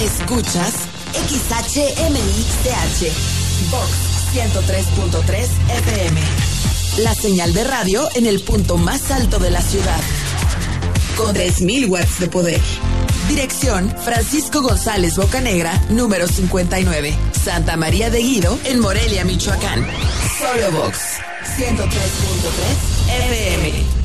Escuchas XHMXTH, Vox 103.3 FM. La señal de radio en el punto más alto de la ciudad. Con 3,000 watts de poder. Dirección Francisco González Bocanegra, número 59, Santa María de Guido, en Morelia, Michoacán. Solo Vox 103.3 FM.